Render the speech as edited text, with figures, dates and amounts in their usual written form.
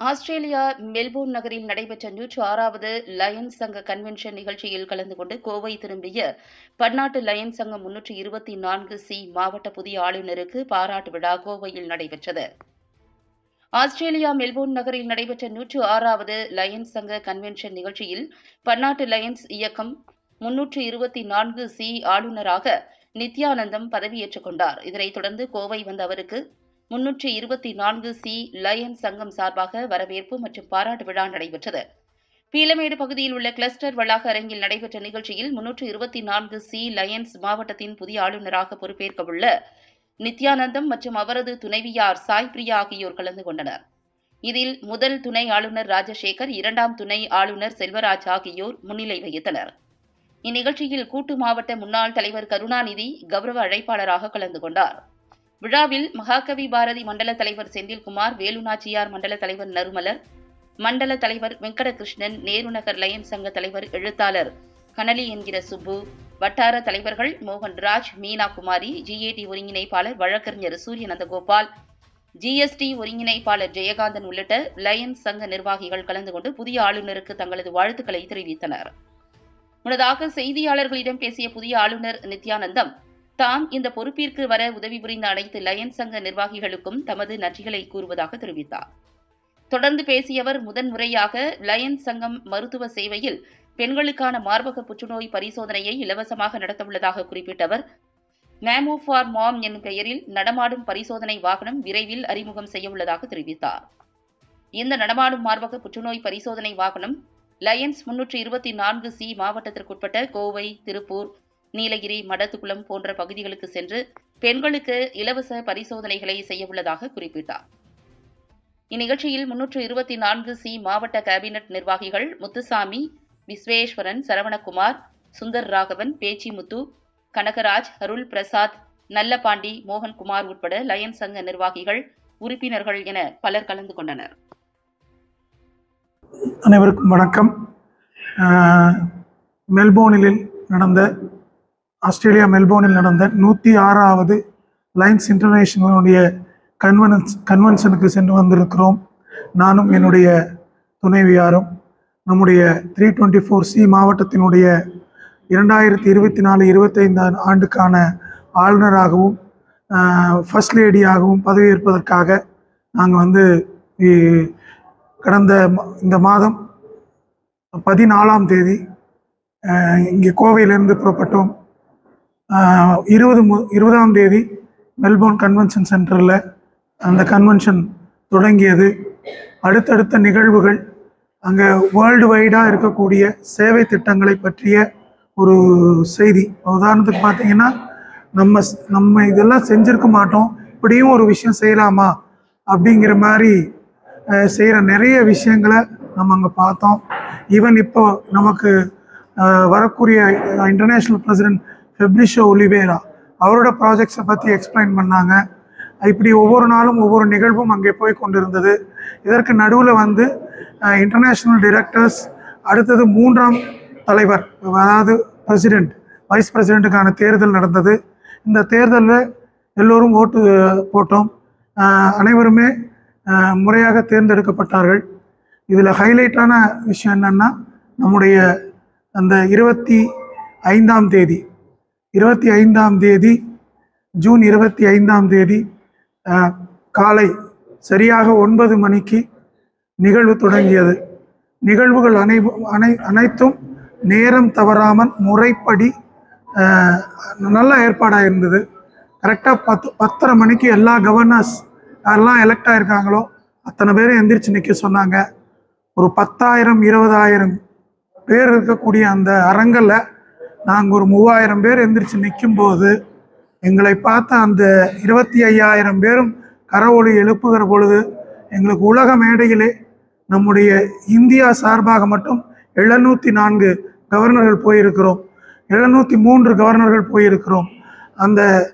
Australia Melbourne நகரில் நடைபெற்ற 106வது Lions சங்க கன்வென்ஷன் நிகழ்ச்சியில் கலந்து கொண்டு கோவை திரும்பிய பன்னாட்டு லயன்ஸ் சங்கம் 324C மாவட்ட புதிய ஆளுநருக்கு பாராட்டு விழா கோவையில் நடைபெற்றது. ஆஸ்திரேலியா மெல்போர்ன் நகரில் நடைபெற்ற 106வது லயன்ஸ் சங்க கன்வென்ஷன் நிகழ்ச்சியில் பன்னாட்டு லயன்ஸ் இயக்கம் 324C ஆளுநராக நித்யானந்தம் பதவியேற்றுக் கொண்டார். இதனைத் தொடர்ந்து கோவை வந்த அவருக்கு 324C லயன்ஸ் சங்கம் சார்பாக வரவேற்பு மற்றும் பாராட்டு விழா நடைபெற்றது. பீளமேடு பகுதியில் உள்ள கிளஸ்டர் வளாக அரங்கில் நடைபெற்ற நிகழ்ச்சியில் 324C லயன்ஸ் மாவட்டத்தின் புதிய ஆளுநராக பொறுப்பேற்கவுள்ள நித்யானந்தம் மற்றும் அவரது துணைவியார் சாய் பிரியா ஆகியோர் கலந்து கொண்டனர். இதில் முதல் துணை ஆளுநர் ராஜசேகர், இரண்டாம் துணை ஆளுநர் செல்வராஜ் ஆகியோர் முன்னிலை வகித்தனர். இந்நிகழ்ச்சியில் கூட்டு மாவட்ட முன்னாள் தலைவர் கருணாநிதி கௌரவ அழைப்பாளராக கலந்து கொண்டார். விழாவில் மகாகவி பாரதி மண்டல தலைவர் செந்தில்குமார், வேலுநாச்சியார் மண்டல தலைவர் நறுமலர், மண்டல தலைவர் வெங்கடகிருஷ்ணன், நேருநகர் லயன்ஸ் சங்க தலைவர் எழுத்தாளர் கனலி என்கிற சுப்பு, வட்டார தலைவர்கள் மோகன்ராஜ், மீனா குமாரி, GAT ஒருங்கிணைப்பாளர் வழக்கறிஞர் சூரியநந்தகோபால், GST ஒருங்கிணைப்பாளர் ஜெயகாந்தன் உள்ளிட்ட லயன்ஸ் சங்க நிர்வாகிகள் கலந்து கொண்டு புதிய ஆளுநருக்கு தங்களது வாழ்த்துக்களை தெரிவித்தனர். முன்னதாக செய்தியாளர்களிடம் பேசிய புதிய ஆளுநர் நித்யானந்தம் தாம் இந்த பொறுப்பிற்கு வர உதவி புரிந்த அனைத்து லயன்ஸ் சங்க நிர்வாகிகளுக்கும் தமது நன்றிகளை கூறுவதாக தெரிவித்தார். தொடர்ந்து பேசிய அவர் முதன்முறையாக லயன்ஸ் சங்கம் மருத்துவ சேவையில் பெண்களுக்கான மார்பக புற்றுநோய் பரிசோதனையை இலவசமாக நடத்தவுள்ளதாக குறிப்பிட்ட அவர், மேமோ ஃபார் மாம் என்னும் பெயரில் நடமாடும் பரிசோதனை வாகனம் விரைவில் அறிமுகம் செய்யவுள்ளதாக தெரிவித்தார். இந்த நடமாடும் மார்பக புற்றுநோய் பரிசோதனை வாகனம் லயன்ஸ் 324C மாவட்டத்திற்குட்பட்ட கோவை, திருப்பூர், நீலகிரி, மடத்துக்குளம் போன்ற பகுதிகளுக்கு சென்று பெண்களுக்கு இலவச பரிசோதனைகளை செய்யவுள்ளதாக குறிப்பிட்டார். இந்நிகழ்ச்சியில் 324C மாவட்ட கேபினட் நிர்வாகிகள் முத்துசாமி, விஸ்வேஸ்வரன், சரவணகுமார், சுந்தர் ராகவன், பேச்சிமுத்து, கனகராஜ், அருள் பிரசாத், நல்லபாண்டி, மோகன்குமார் உட்பட லயன்ஸ் சங்க நிர்வாகிகள், உறுப்பினர்கள் என பலர் கலந்து கொண்டனர். அனைவருக்கும் வணக்கம். ஆஸ்திரேலியா மெல்போர்னில் நடந்த 106வது லயன்ஸ் இன்டர்நேஷனலுடைய கன்வென்ஷனுக்கு சென்று வந்திருக்கிறோம். நானும் என்னுடைய துணைவியாரும் நம்முடைய 324C மாவட்டத்தினுடைய 2024-25 ஆண்டுக்கான ஆளுநராகவும் ஃபர்ஸ்ட் லேடியாகவும் பதவியேற்பதற்காக நாங்கள் கடந்த இந்த மாதம் 14ஆம் தேதி இங்கே கோவையிலிருந்து புறப்பட்டோம். 20ஆம் தேதி மெல்போர்ன் கன்வென்ஷன் சென்டரில் அந்த கன்வென்ஷன் தொடங்கியது. அடுத்தடுத்த நிகழ்வுகள் அங்கே வேர்ல்டு வைடாக இருக்கக்கூடிய சேவை திட்டங்களை பற்றிய ஒரு செய்தி. உதாரணத்துக்கு பார்த்தீங்கன்னா, நம்ம இதெல்லாம் செஞ்சுருக்க மாட்டோம், இப்படியும் ஒரு விஷயம் செய்யலாமா அப்படிங்கிற மாதிரி செய்கிற நிறைய விஷயங்களை நம்ம அங்கே பார்த்தோம். ஈவன் இப்போ நமக்கு வரக்கூடிய இன்டர்நேஷ்னல் பிரசிடென்ட் ஃபெப்ரிஷோ ஒலிவேரா அவரோட ப்ராஜெக்ட்ஸை பற்றி எக்ஸ்பிளைன் பண்ணாங்க. இப்படி ஒவ்வொரு நாளும் ஒவ்வொரு நிகழ்வும் அங்கே போய் கொண்டிருந்தது. இதற்கு நடுவில் இன்டர்நேஷ்னல் டைரக்டர்ஸ், அடுத்தது 3ஆம் தலைவர், அதாவது பிரசிடெண்ட், வைஸ் பிரசிடெண்ட்டுக்கான தேர்தல் நடந்தது. இந்த தேர்தலில் எல்லோரும் ஓட்டு போட்டோம். அனைவருமே முறையாக தேர்ந்தெடுக்கப்பட்டார்கள். இதில் ஹைலைட்டான விஷயம் என்னென்னா, நம்முடைய அந்த 25ஆம் தேதி ஜூன் 25ஆம் தேதி காலை சரியாக 9 மணிக்கு நிகழ்வு தொடங்கியது. நிகழ்வுகள் அனைத்தும் நேரம் தவறாமல் முறைப்படி நல்ல ஏற்பாடாக இருந்தது. கரெக்டாக 10:30 மணிக்கு எல்லா கவர்னர்ஸ் யாரெல்லாம் எலெக்ட் ஆகிருக்காங்களோ அத்தனை பேரும் எந்திரிச்சு நிற்க சொன்னாங்க. ஒரு 10,000 20,000 பேர் இருக்கக்கூடிய அந்த அரங்கில் நாங்கள் ஒரு 3000 பேர் எந்திரிச்சு நிற்கும்போது எங்களை பார்த்த அந்த 25,000 பேரும் கரவொலி எழுப்புகிற பொழுது எங்களுக்கு உலக மேடையிலே நம்முடைய இந்தியா சார்பாக மட்டும் 704 கவர்னர்கள் போயிருக்கிறோம், 703 கவர்னர்கள் போயிருக்கிறோம். அந்த